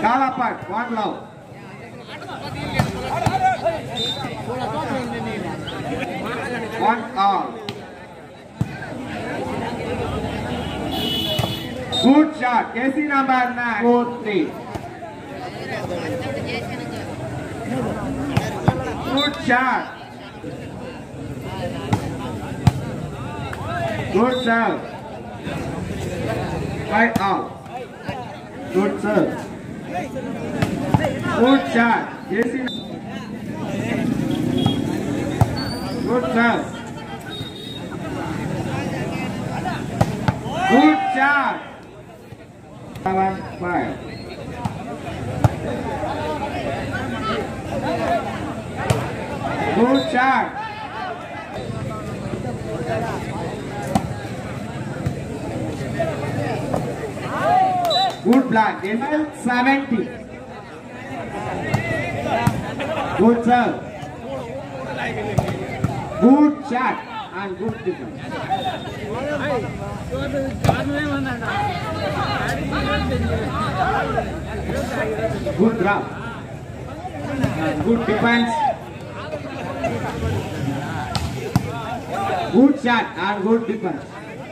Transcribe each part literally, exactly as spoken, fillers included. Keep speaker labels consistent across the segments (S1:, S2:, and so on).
S1: Kalapat, one love. One all. Good shot. K C number nine. Four three. Good shot. Good serve. Five all. Good serve. Good shot. K C. Good serve. Good shot. Seven five. Good shot. Good block. seventy. Good serve. Good shot and good defense. Good drop and good defense. Good shot and good defense.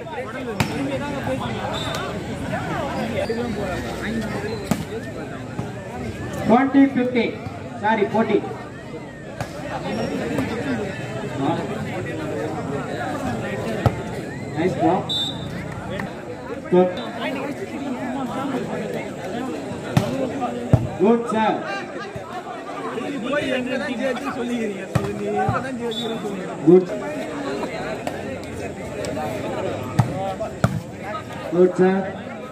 S1: Twenty fifteen. Sorry, forty. Nice drop. Good. Good serve. Good. Good serve.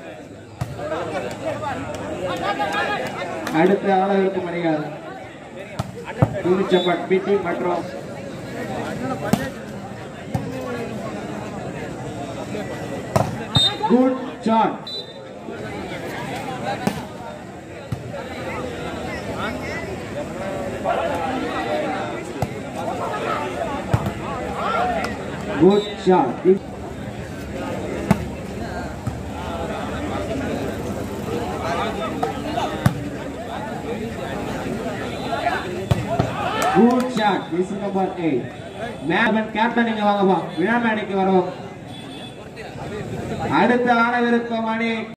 S1: அடுத்த ஆளவிற்கு மணிகள் தூரிச்சப்பட் பிடி மற்றும் good shot. Good shot. Good shot. This is number eight. Man, captain inga vaanga ba. Vinamaniku varum. அடுத்த ஆடவிருக்கும் அணி